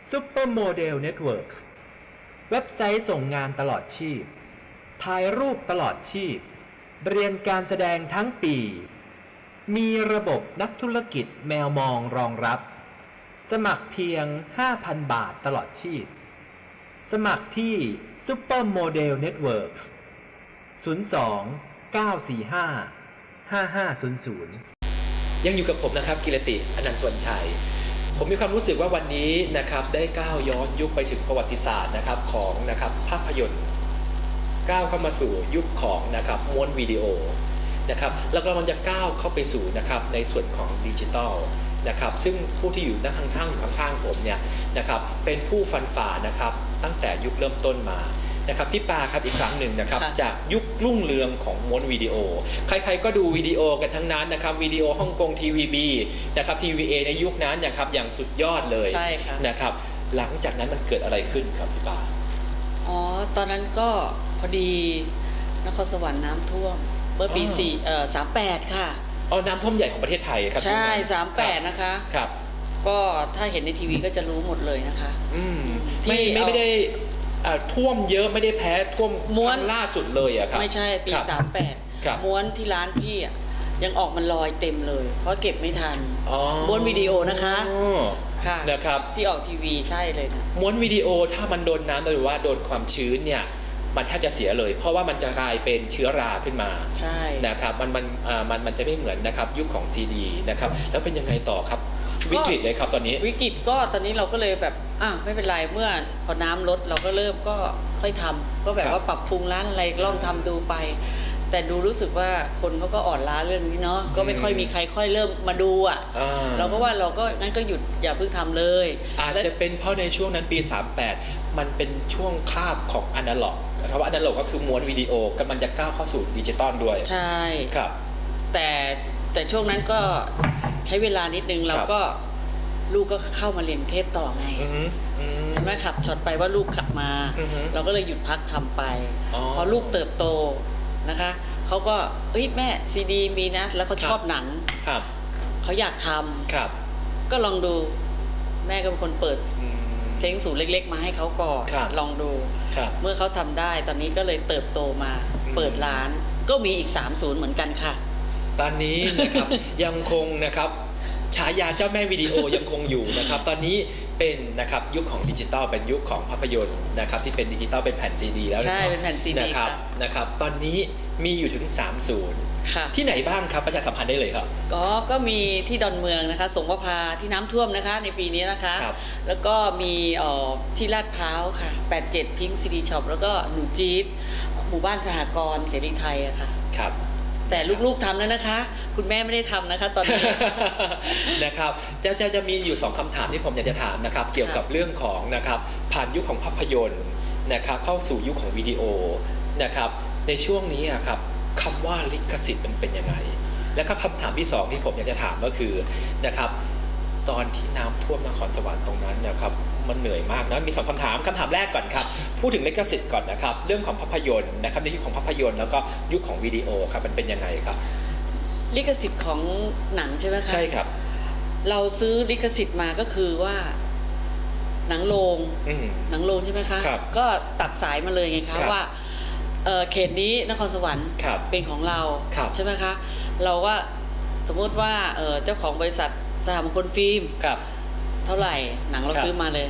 Supermodel Networks เว็บไซต์ส่งงานตลอดชีพถ่ายรูปตลอดชีพเรียนการแสดงทั้งปีมีระบบนักธุรกิจแมวมองรองรับสมัครเพียง 5,000 บาทตลอดชีพสมัครที่ Supermodel Networks 02 945 5500 ยังอยู่กับผมนะครับกิรติอนันต์สวนชัยผมมีความรู้สึกว่าวันนี้นะครับได้ก้าวย้อนยุคไปถึงประวัติศาสตร์นะครับของนะครับภาพยนตร์ก้าวเข้ามาสู่ยุคของนะครับม้วนวิดีโอนะครับแล้วก็มันจะก้าวเข้าไปสู่นะครับในส่วนของดิจิทัลนะครับซึ่งผู้ที่อยู่ด้านข้างๆผมเนี่ยนะครับเป็นผู้ฟันฝ่านะครับตั้งแต่ยุคเริ่มต้นมานะครับพี่ปาครับอีกครั้งหนึ่งนะครับจากยุครุ่งเรืองของม้วนวิดีโอใครๆก็ดูวิดีโอกันทั้งนั้นนะครับวิดีโอฮ่องกงทีวีบีนะครับทีวีเอในยุคนั้นนะครับอย่างสุดยอดเลยนะครับหลังจากนั้นมันเกิดอะไรขึ้นครับพี่ปาตอนนั้นก็พอดีนครสวรรค์น้ำท่วมเมื่อปี38ค่ะน้ำท่วมใหญ่ของประเทศไทยครับใช่38นะคะครับก็ถ้าเห็นในทีวีก็จะรู้หมดเลยนะคะไม่ได้ท่วมเยอะไม่ได้แพ้ท่วมม้วนล่าสุดเลยอะครับไม่ใช่ปี38ม้วนที่ร้านพี่ยังออกมันลอยเต็มเลยเพราะเก็บไม่ทันม้วนวิดีโอนะคะค่ะนะครับที่ออกทีวีใช่เลยนะม้วนวิดีโอถ้ามันโดนน้ำหรือว่าโดนความชื้นเนี่ยมันแทบจะเสียเลยเพราะว่ามันจะกลายเป็นเชื้อราขึ้นมาใช่นะครับมันจะไม่เหมือนนะครับยุคของซีดีนะครับแล้วเป็นยังไงต่อครับวิกฤตเลยครับตอนนี้วิกฤตก็ตอนนี้เราก็เลยแบบไม่เป็นไรเมื่อพอน้ำลดเราก็เริ่มก็ค่อยทำก็แบบว่าปรับปรุงร้านอะไรลองทำดูไปแต่ดูรู้สึกว่าคนเขาก็อ่อนล้าเรื่องนี้เนาะก็ไม่ค่อยมีใครค่อยเริ่มมาดูเราก็ว่าเราก็งั้นก็หยุดอย่าเพิ่งทำเลยอาจจะเป็นเพราะในช่วงนั้นปี38มันเป็นช่วงคาบของอนาล็อกนะครับว่าอนาล็อกก็คือม้วนวิดีโอกำลังจะก้าวเข้าสู่ดิจิตอลด้วยใช่ครับแต่ช่วงนั้นก็ใช้เวลานิดนึงเราก็ลูกก็เข้ามาเรียนเทพต่อไงแม่ขับช็อตไปว่าลูกขับมาเราก็เลยหยุดพักทำไปพอลูกเติบโตนะคะเขาก็แม่ซีดีมีนะแล้วเขาชอบหนังเขาอยากทำก็ลองดูแม่ก็เป็นคนเปิดเซ้งสูตรเล็กๆมาให้เขาก่อนลองดูเมื่อเขาทำได้ตอนนี้ก็เลยเติบโตมาเปิดร้านก็มีอีก3 ศูนย์เหมือนกันค่ะตอนนี้นะครับยังคงนะครับฉายาเจ้าแม่วิดีโอยังคงอยู่นะครับตอนนี้เป็นนะครับยุคของดิจิตอลเป็นยุคของภาพยนตร์นะครับที่เป็นดิจิตอลเป็นแผ่นซีดีแล้วใช่เป็นแผ่นซีดีนะครับตอนนี้มีอยู่ถึง3 ศูนย์ที่ไหนบ้างครับประชาสัมพันธ์ได้เลยครับก็มีที่ดอนเมืองนะคะสงประภาที่น้ำท่วมนะคะในปีนี้นะคะแล้วก็มีที่ลาดพร้าวค่ะ87พิงค์ซีดีช็อปแล้วก็หนูจี๊ดหมู่บ้านสหกรณ์เสรีไทยอะค่ะครับแต่ลูกๆทำแล้วนะคะคุณแม่ไม่ได้ทำนะคะตอนนี้นะครับจะมีอยู่2คำถามที่ผมอยากจะถามนะครับเกี่ยวกับเรื่องของนะครับผ่านยุคของภาพยนตร์นะครับเข้าสู่ยุคของวิดีโอนะครับในช่วงนี้ครับคำว่าลิขสิทธิ์มันเป็นยังไงและก็คำถามที่2ที่ผมอยากจะถามก็คือนะครับตอนที่น้ำท่วมนครสวรรค์ตรงนั้นนะครับมันเหนื่อยมากนะมี2คำถามแรกก่อนครับพูดถึงลิขสิทธิ์ก่อนนะครับเรื่องของภาพยนตร์นะครับในยุคของภาพยนตร์แล้วก็ยุคของวิดีโอครับมันเป็นยังไงครับลิขสิทธิ์ของหนังใช่ไหมคะใช่ครับเราซื้อลิขสิทธิ์มาก็คือว่าหนังโรงใช่ไหมคะก็ตัดสายมาเลยไงคะว่าเขตนี้นครสวรรค์เป็นของเราใช่ไหมคะเราว่าสมมติว่าเจ้าของบริษัทสหมงคลฟิล์มเท่าไหร่หนังเราซื้อมาเลย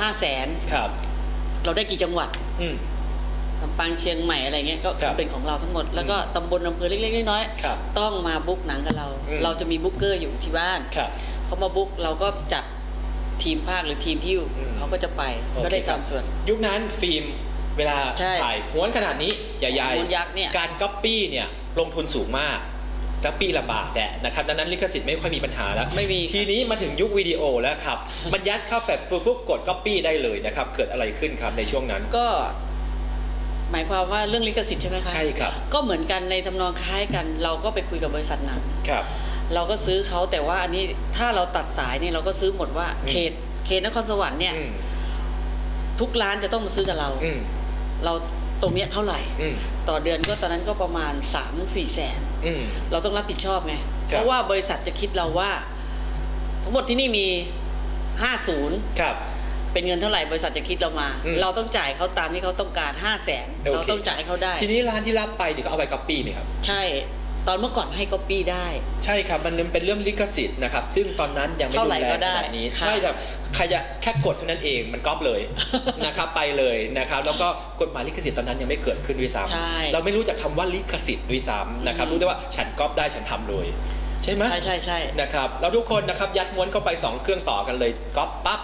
500,000เราได้กี่จังหวัดลำปางเชียงใหม่อะไรเงี้ยก็เป็นของเราทั้งหมดแล้วก็ตำบลอำเภอเล็กๆน้อยๆต้องมาบุ๊กหนังกับเราจะมีบุ๊กเกอร์อยู่ที่บ้านเขามาบุ๊กเราก็จัดทีมภาคหรือทีมพิ้วเขาก็จะไปก็ได้ตามส่วนยุคนั้นฟิล์มเวลาถ่ายม้วนขนาดนี้ใหญ่ๆการก๊อปปี้เนี่ยลงทุนสูงมากก๊อปปี้ลำบากแต่นะครับดังนั้นลิขสิทธิ์ไม่ค่อยมีปัญหาแล้วไม่มีทีนี้มาถึงยุควิดีโอแล้วครับมันยัดเข้าแบบปุ๊บกดก๊อปปี้ได้เลยนะครับเกิดอะไรขึ้นครับในช่วงนั้นก็หมายความว่าเรื่องลิขสิทธิ์ใช่ไหมคะใช่ครับก็เหมือนกันในทำนองคล้ายกันเราก็ไปคุยกับบริษัทหนังครับเราก็ซื้อเขาแต่ว่าอันนี้ถ้าเราตัดสายเนี่ยเราก็ซื้อหมดว่าเขตนครสวรรค์เนี่ยทุกร้านจะต้องมาซื้อกับเราตรงเนี้ยเท่าไหร่ต่อเดือนก็ตอนนั้นก็ประมาณ3-4 แสนเราต้องรับผิดชอบไงเพราะว่าบริษัทจะคิดเราว่าทั้งหมดที่นี่มี5 ศูนย์เป็นเงินเท่าไหร่บริษัทจะคิดเรามา เราต้องจ่ายเขาตามที่เขาต้องการ500,000เราต้องจ่ายให้เขาได้ทีนี้ร้านที่รับไปเดี๋ยวเขาเอาไปก๊อปปี้ไหมครับใช่ตอนเมื่อก่อนให้ก๊อปปี้ได้ใช่ครับมันเป็นเรื่องลิขสิทธิ์นะครับซึ่งตอนนั้นยังไม่รุนแรงขนาดนี้ใช่แบบใครจะแค่กดเท่านั้นเองมันก๊อปเลยนะครับไปเลยนะครับแล้วก็กฎหมายลิขสิทธิ์ตอนนั้นยังไม่เกิดขึ้นด้วยซ้ำเราไม่รู้จักคำว่าลิขสิทธิ์ด้วยซ้ำนะครับรู้แต่ว่าฉันก๊อปได้ฉันทำเลยใช่ไหมใช่นะครับแล้วทุกคนนะครับยัดม้วนเข้าไป2เครื่องต่อกันเลยก๊อปปั๊บ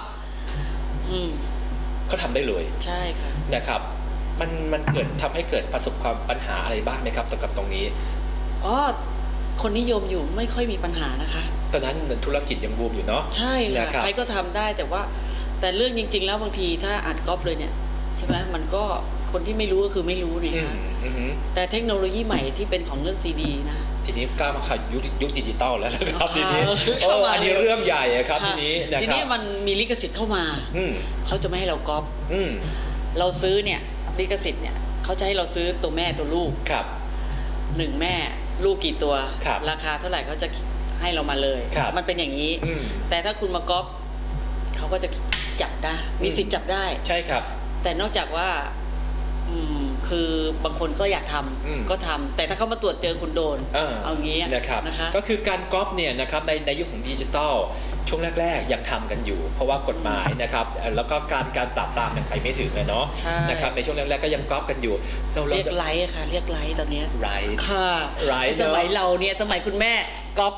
เขาทำได้เลยใช่ค่ะนะครับมันเกิดทำให้เกิดประสบความปัญหาอะไรบ้างไหมครับกับตรงนี้คนนิยมอยู่ไม่ค่อยมีปัญหานะคะตอนนั้นธุรกิจยังบูมอยู่เนาะใช่ค่ะใครก็ทำได้แต่เรื่องจริงๆแล้วบางทีถ้าอัดก๊อปเลยเนี่ยใช่ไหมมันก็คนที่ไม่รู้ก็คือไม่รู้เนี่ยค่ะแต่เทคโนโลยีใหม่ที่เป็นของเรื่องซีดีนะทีนี้กล้ามาขายยุคดิจิตอลแล้วนะครับทีนี้อันนี้เรื่องใหญ่ครับทีนี้มันมีลิขสิทธิ์เข้ามาเขาจะไม่ให้เราก๊อปเราซื้อเนี่ยลิขสิทธิ์เนี่ยเขาจะให้เราซื้อตัวแม่ตัวลูกครับ 1แม่ลูกกี่ตัวราคาเท่าไหร่เขาจะให้เรามาเลยมันเป็นอย่างนี้แต่ถ้าคุณมาก๊อปเขาก็จะจับได้มีสิทธิ์จับได้ใช่ครับแต่นอกจากว่าคือบางคนก็อยากทำก็ทำแต่ถ้าเขามาตรวจเจอคุณโดนเอางี้นะคะก็คือการก๊อปเนี่ยนะครับในยุคของดิจิตอลช่วงแรกๆยังทำกันอยู่เพราะว่ากฎหมายนะครับแล้วก็การปราบปรามยังไปไม่ถึงเลยเนาะนะครับในช่วงแรกๆก็ยังก๊อปกันอยู่เรียกไลค์ค่ะเรียกไลค์ตอนนี้ไลค์ค่ะไลค์สมัยเราเนี่ยสมัยคุณแม่ก๊อป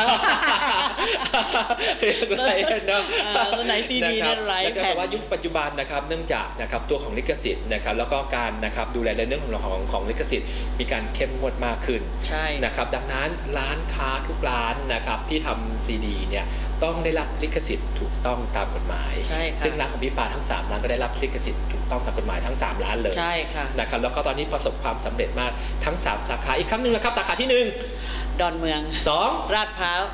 เรียกไลค์เนาะตอนไหนซีดีเนี่ยไลค์แต่ว่ายุคปัจจุบันนะครับเนื่องจากนะครับตัวของลิขสิทธิ์นะครับแล้วก็การนะครับดูแลเรื่องของลิขสิทธิ์มีการเข้มงวดมากขึ้นนะครับดังนั้นร้านค้าทุกร้านนะครับที่ทำซีดีเนี่ยต้องได้รับลิขสิทธิ์ถูกต้องตามกฎหมายซึ่งร้านของพี่ปาทั้ง3ร้านก็ได้รับลิขสิทธิ์ถูกต้องตามกฎหมายทั้ง3ร้านเลยใช่ค่ะนะครับแล้วก็ตอนนี้ประสบความสำเร็จมากทั้ง3สาขาอีกครั้งหนึ่งนะครับสาขาที่1 ดอนเมือง 2 ลาดพร้าว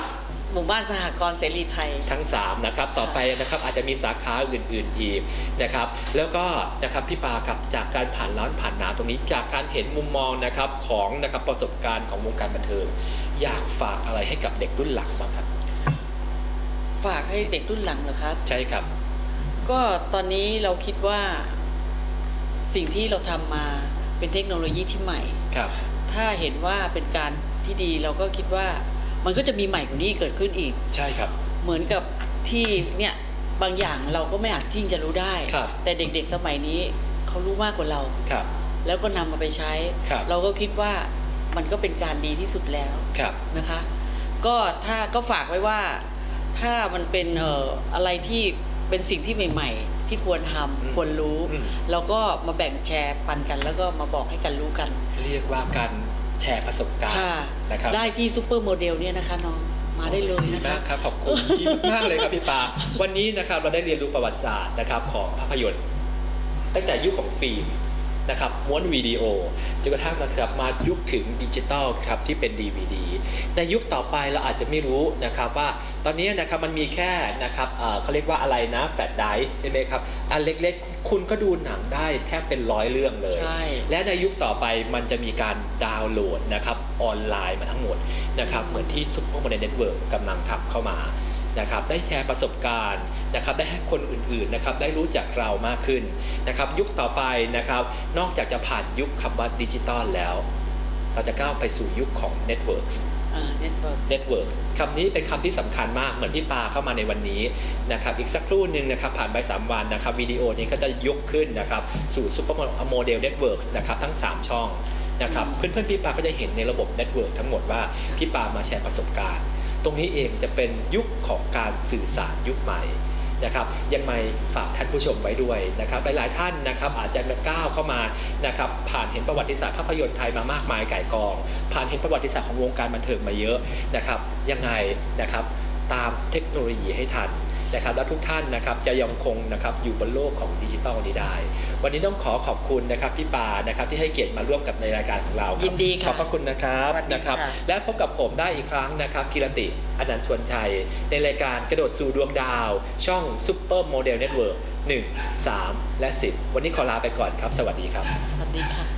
3 หมู่บ้านสหกรณ์เสรีไทยทั้ง3นะครับต่อไปนะครับอาจจะมีสาขาอื่นๆอีกนะครับแล้วก็นะครับพี่ปาครับจากการผ่านร้อนผ่านหนาตรงนี้จากการเห็นมุมมองนะครับของนะครับประสบการณ์ของวงการบันเทิงอยากฝากอะไรให้กับเด็กรุ่นหลังบ้างครับฝากให้เด็กรุ่นหลังเหรอครับใช่ครับก็ตอนนี้เราคิดว่าสิ่งที่เราทำมาเป็นเทคโนโลยีที่ใหม่ครับถ้าเห็นว่าเป็นการที่ดีเราก็คิดว่ามันก็จะมีใหม่กว่านี้เกิดขึ้นอีกใช่ครับเหมือนกับที่เนี่ยบางอย่างเราก็ไม่อาจที่จะรู้ได้แต่เด็กๆสมัยนี้เขารู้มากกว่าเราแล้วก็นำมาไปใช้เราก็คิดว่ามันก็เป็นการดีที่สุดแล้วนะคะก็ฝากไว้ว่าถ้ามันเป็นอะไรที่เป็นสิ่งที่ใหม่ๆที่ควรทำควรรู้เราก็มาแบ่งแชร์ปันกันแล้วก็มาบอกให้กันรู้กันเรียกว่าการแชร์ประสบการณ์นะครับได้ที่ซุปเปอร์โมเดลเนี่ยนะคะน้องมาได้เลยนะคะครับขอบคุณมากเลยครับพี่ปาวันนี้นะครับเราได้เรียนรู้ประวัติศาสตร์นะครับของภาพยนตร์ตั้งแต่ยุคของฟิล์มนะครับม้วนวิดีโอจนกระทั่งนะครับมายุคถึงดิจิตอลครับที่เป็น DVD ในยุคต่อไปเราอาจจะไม่รู้นะครับว่าตอนนี้นะครับมันมีแค่นะครับเขาเรียกว่าอะไรนะแฟลชไดรฟ์ใช่ไหมครับอันเล็กๆคุณก็ดูหนังได้แทบเป็น100เรื่องเลยและในยุคต่อไปมันจะมีการดาวน์โหลดนะครับออนไลน์มาทั้งหมดนะครับเหมือนที่ซุปเปอร์โมเดลเน็ตเวิร์กกำลังทำเข้ามานะครับได้แชร์ประสบการณ์นะครับได้ให้คนอื่นๆนะครับได้รู้จักเรามากขึ้นนะครับยุคต่อไปนะครับนอกจากจะผ่านยุคคำว่าดิจิตอลแล้วเราจะก้าวไปสู่ยุคของ Networks คำนี้เป็นคำที่สำคัญมากเหมือนที่ปาเข้ามาในวันนี้นะครับอีกสักครู่หนึ่งนะครับผ่านไป3วันนะครับวิดีโอนี้ก็จะยกขึ้นนะครับสู่ซุปเปอร์โมเดล Networks นะครับทั้ง3ช่องนะครับเพื่อนๆพี่ปาก็จะเห็นในระบบ Network ทั้งหมดว่าพี่ปามาแชร์ประสบการณ์ตรงนี้เองจะเป็นยุคของการสื่อสารยุคใหม่นะครับยังไงฝากท่านผู้ชมไว้ด้วยนะครับหลายๆท่านนะครับอาจจะก้าวเข้ามานะครับผ่านเห็นประวัติศาสตร์ภาพยนตร์ไทยมามากมายก่ายกองผ่านเห็นประวัติศาสตร์ของวงการบันเทิงมาเยอะนะครับยังไงนะครับตามเทคโนโลยีให้ทันนะครับและทุกท่านนะครับจะยังคงนะครับอยู่บนโลกของดิจิทัลนี้ได้วันนี้ต้องขอบคุณนะครับพี่ปานะครับที่ให้เกียรติมาร่วมกับในรายการของเรายินดีค่ะขอบพระคุณนะครับและพบกับผมได้อีกครั้งนะครับกิรติอนันต์ชวนชัยในรายการกระโดดสู่ดวงดาวช่องซุปเปอร์โมเดลเน็ตเวิร์ก1 3 และ 10วันนี้ขอลาไปก่อนครับสวัสดีครับสวัสดีค่ะ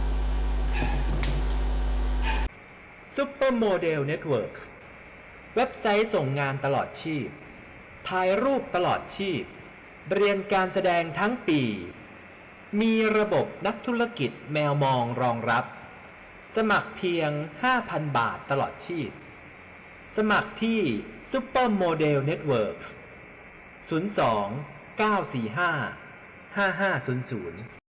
ซุปเปอร์โมเดลเน็ตเวิร์กเว็บไซต์ส่งงานตลอดชีพถ่ายรูปตลอดชีพเรียนการแสดงทั้งปี มีระบบนักธุรกิจแมวมองรองรับสมัครเพียง 5,000 บาทตลอดชีพสมัครที่ Super Model Networks 02 945 5500